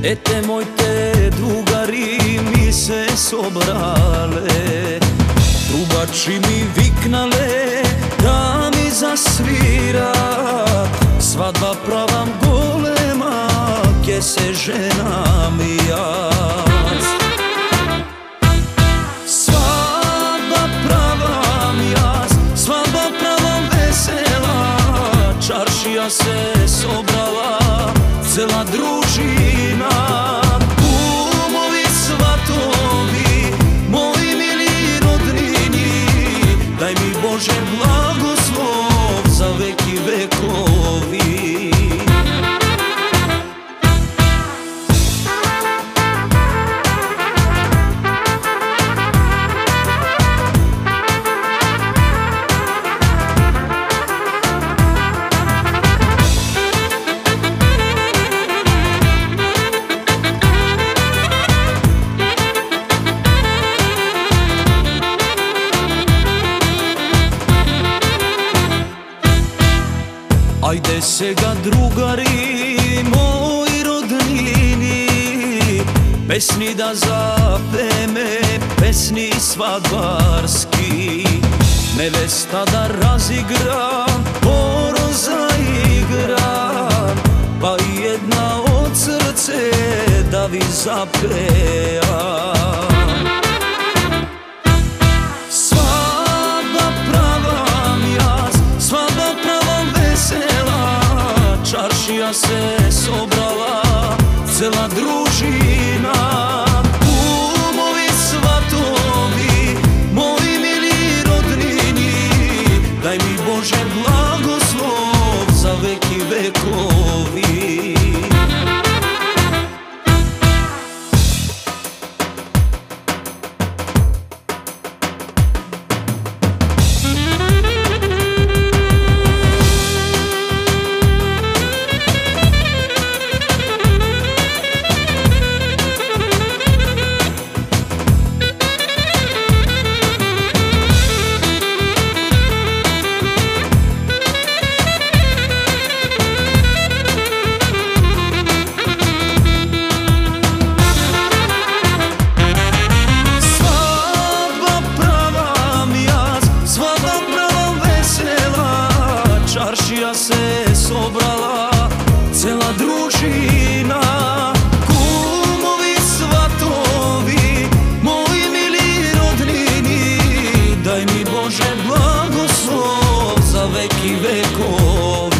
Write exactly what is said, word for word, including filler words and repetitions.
Ete mojte drugari mi se sobrale, trubači mi viknale da mi zasvira. Svadba pravam golema, ke se ženam jaz. Svadba pravam jaz, svadba pravam vesela, čaršija se sobrala, cela družina. Kumovi, svatovi, moji mili rodnini, daj mi Bože blagoslov za veki vekovi. Ajde sega drugari moji rodnini, pesni da zapeme, pesni svadbarski. Nevesta da razigra, poro zaigra, pa i jedna od srce da vi zapeja. Čaršija se sobrala, cela družina. Kumovi, svatovi, moji mili rodnini, daj mi Bože blagoslov za veki vekovi. Čaršija se sobrala, cela družina. Kumovi, svatovi, moji mili rodnini, daj mi Bože blagoslov za veki vekovi.